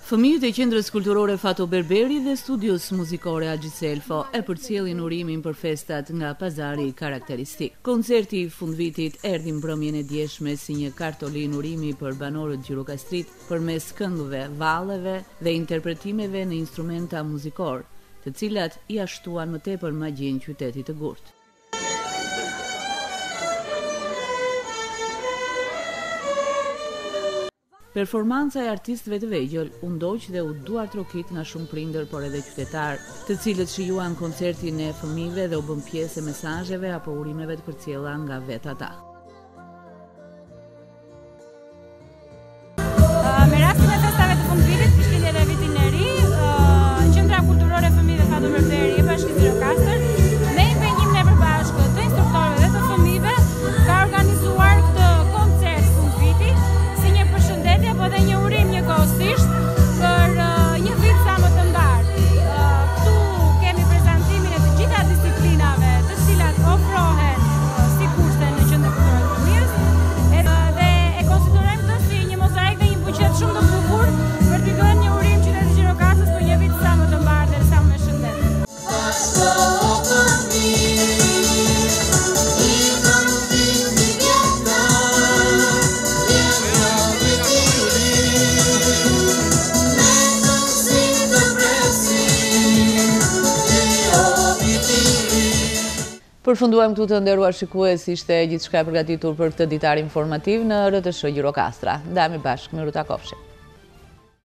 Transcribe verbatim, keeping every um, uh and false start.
Fëmijët e qendrës kulturore Fato Berberi dhe studios muzikore Agjiselfo e përcjellin urimin për festat nga pazari karakteristik. Koncerti i fundvitit erdhi mbrëmjen e dieshme si një Kartoline urimi për banorët Gjirokastrit përmes këngëve, valleve dhe interpretimeve në instrumenta muzikor, të cilat i ashtuan më tepër magjinë qytetit të gurtë. Performanca e artistëve të vegjël u ndoq dhe u duartrokit nga shumë prindër por edhe qytetar, të cilët shijuan koncertin e fëmijëve dhe u bën pjesë e mesazheve apo urimeve të përcjella nga vetë ata. Me rastin e festave të fundvitit, Krishtlindjen e vitit e ri, Qendra Kulturore Fëmijëve Fato Berberi e Bashki Gjirokaster, me impenjimin e përbashkët të instruktorëve dhe të fëmijëve, ka organizuar këtë koncert fundviti si një përshëndetje apo dhe një urim njëkohësisht për një vit sa më të mbarë. Këtu kemi prezantimin e të gjitha disiplinave të cilat ofrohen si kurse në Qendrën Kulturore të Fëmijës dhe e konsiderojmë këtë si një mozaik dhe një buqet shumë të bukur për t'i dhënë një urim qytetit Gjirokastrës për një vit sa më të mbarë dhe sa më me shëndet. Përfunduam këtu, të nderuar shikues, ishte gjithçka e përgatitur për këtë ditar informativ në R T S Gjirokastra. Ndajemi bashkë, miru takofshi.